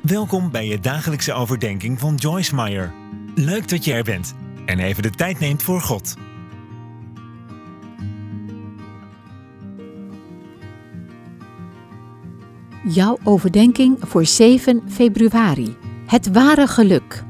Welkom bij je dagelijkse overdenking van Joyce Meyer. Leuk dat je er bent en even de tijd neemt voor God. Jouw overdenking voor 7 februari. Het ware geluk.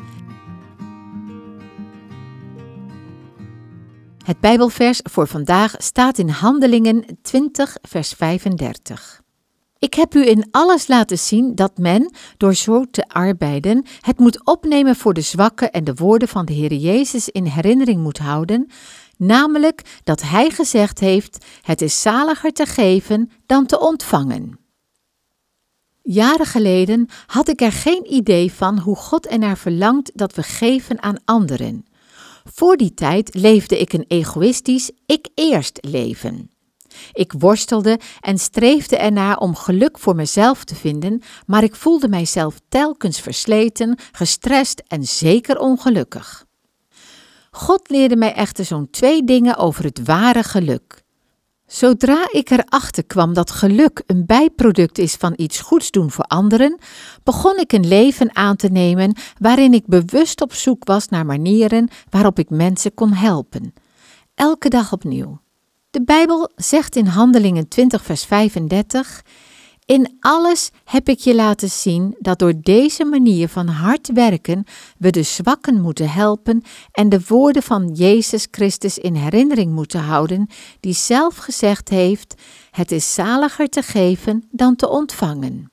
Het Bijbelvers voor vandaag staat in Handelingen 20, vers 35. Ik heb u in alles laten zien dat men, door zo te arbeiden, het moet opnemen voor de zwakken en de woorden van de Heer Jezus in herinnering moet houden, namelijk dat Hij gezegd heeft, het is zaliger te geven dan te ontvangen. Jaren geleden had ik er geen idee van hoe God ernaar verlangt dat we geven aan anderen. Voor die tijd leefde ik een egoïstisch ik-eerst leven. Ik worstelde en streefde ernaar om geluk voor mezelf te vinden, maar ik voelde mijzelf telkens versleten, gestrest en zeker ongelukkig. God leerde mij echter zo'n 2 dingen over het ware geluk. Zodra ik erachter kwam dat geluk een bijproduct is van iets goeds doen voor anderen, begon ik een leven aan te nemen waarin ik bewust op zoek was naar manieren waarop ik mensen kon helpen. Elke dag opnieuw. De Bijbel zegt in Handelingen 20 vers 35, in alles heb ik je laten zien dat door deze manier van hard werken we de zwakken moeten helpen en de woorden van Jezus Christus in herinnering moeten houden, die zelf gezegd heeft, het is zaliger te geven dan te ontvangen.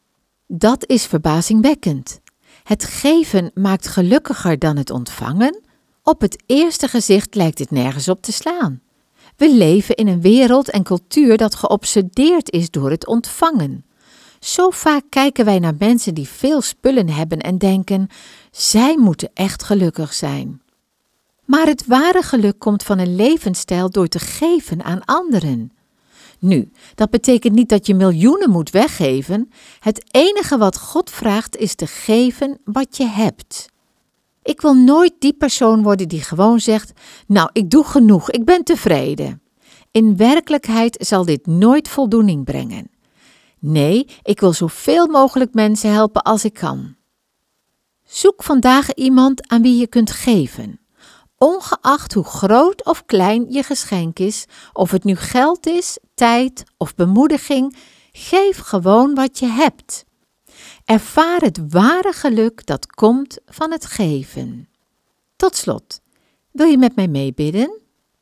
Dat is verbazingwekkend. Het geven maakt gelukkiger dan het ontvangen? Op het eerste gezicht lijkt dit nergens op te slaan. We leven in een wereld en cultuur dat geobsedeerd is door het ontvangen. Zo vaak kijken wij naar mensen die veel spullen hebben en denken, zij moeten echt gelukkig zijn. Maar het ware geluk komt van een levensstijl door te geven aan anderen. Nu, dat betekent niet dat je miljoenen moet weggeven. Het enige wat God vraagt is te geven wat je hebt. Ik wil nooit die persoon worden die gewoon zegt, nou, ik doe genoeg, ik ben tevreden. In werkelijkheid zal dit nooit voldoening brengen. Nee, ik wil zoveel mogelijk mensen helpen als ik kan. Zoek vandaag iemand aan wie je kunt geven. Ongeacht hoe groot of klein je geschenk is, of het nu geld is, tijd of bemoediging, geef gewoon wat je hebt. Ervaar het ware geluk dat komt van het geven. Tot slot, wil je met mij meebidden?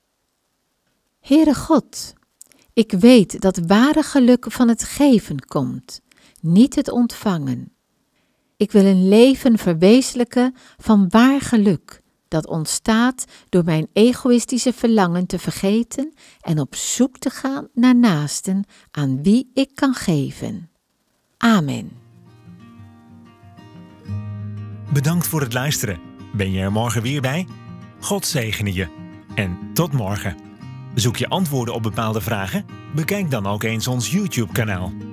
Heere God, ik weet dat ware geluk van het geven komt, niet het ontvangen. Ik wil een leven verwezenlijken van waar geluk, dat ontstaat door mijn egoïstische verlangen te vergeten en op zoek te gaan naar naasten aan wie ik kan geven. Amen. Bedankt voor het luisteren. Ben je er morgen weer bij? God zegene je. En tot morgen. Zoek je antwoorden op bepaalde vragen? Bekijk dan ook eens ons YouTube-kanaal.